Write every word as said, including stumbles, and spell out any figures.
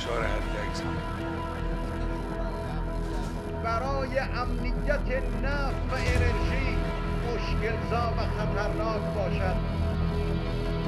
فشار حداکثر. برای امنیت نفت و انرژی مشکل‌زا و خطرناک باشد.